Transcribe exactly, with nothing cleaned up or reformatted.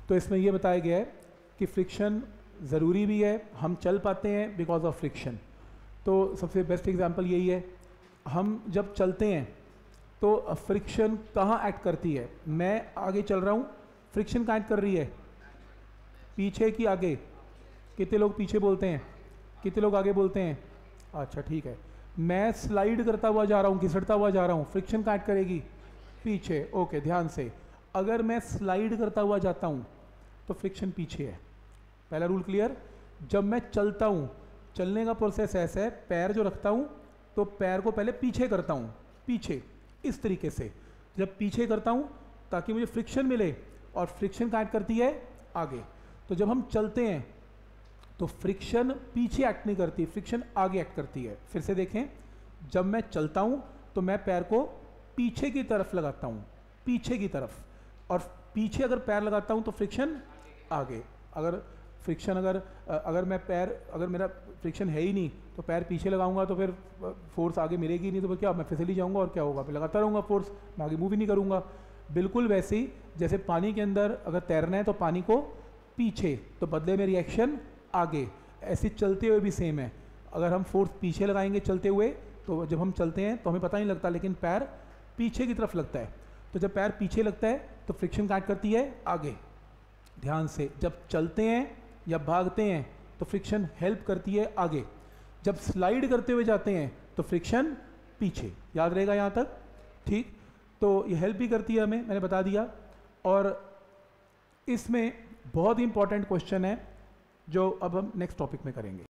तो इसमें ये बताया गया है कि फ्रिक्शन ज़रूरी भी है, हम चल पाते हैं बिकॉज ऑफ फ्रिक्शन। तो सबसे बेस्ट एग्जांपल यही है, हम जब चलते हैं तो फ्रिक्शन कहाँ एक्ट करती है? मैं आगे चल रहा हूँ, फ्रिक्शन कहाँ एक्ट कर रही है? पीछे की आगे? कितने लोग पीछे बोलते हैं, कितने लोग आगे बोलते हैं? अच्छा ठीक है। मैं स्लाइड करता हुआ जा रहा हूँ, घिसटता हुआ जा रहा हूँ, फ्रिक्शन कहाँ एक्ट करेगी? पीछे। ओके, ध्यान से। अगर मैं स्लाइड करता हुआ जाता हूँ तो फ्रिक्शन पीछे है। पहला रूल क्लियर? जब मैं चलता हूँ, चलने का प्रोसेस ऐसा है, पैर जो रखता हूँ तो पैर को पहले पीछे करता हूँ, पीछे इस तरीके से। जब पीछे करता हूँ ताकि मुझे फ्रिक्शन मिले, और फ्रिक्शन कहाँ एक्ट करती है? आगे। तो जब हम चलते हैं तो फ्रिक्शन पीछे एक्ट नहीं करती, फ्रिक्शन आगे एक्ट करती है। फिर से देखें, जब मैं चलता हूँ तो मैं पैर को पीछे की तरफ लगाता हूँ, पीछे की तरफ, और पीछे अगर पैर लगाता हूँ तो फ्रिक्शन आगे। अगर फ्रिक्शन अगर अगर मैं पैर अगर मेरा फ्रिक्शन है ही नहीं तो पैर पीछे लगाऊंगा तो फिर फोर्स आगे मिलेगी नहीं, तो फिर क्या, मैं फिसल ही जाऊंगा और क्या होगा, फिर लगाता रहूँगा फोर्स, मैं आगे मूव ही नहीं करूँगा। बिल्कुल वैसे ही जैसे पानी के अंदर अगर तैरना है तो पानी को पीछे, तो बदले में रिएक्शन आगे। ऐसे चलते हुए भी सेम है, अगर हम फोर्स पीछे लगाएंगे चलते हुए तो जब हम चलते हैं तो हमें पता नहीं लगता, लेकिन पैर पीछे की तरफ लगता है। तो जब पैर पीछे लगता है तो फ्रिक्शन काट करती है आगे। ध्यान से, जब चलते हैं या भागते हैं तो फ्रिक्शन हेल्प करती है आगे। जब स्लाइड करते हुए जाते हैं तो फ्रिक्शन पीछे। याद रहेगा यहाँ तक? ठीक। तो ये हेल्प भी करती है हमें, मैंने बता दिया। और इसमें बहुत ही इंपॉर्टेंट क्वेश्चन है जो अब हम नेक्स्ट टॉपिक में करेंगे।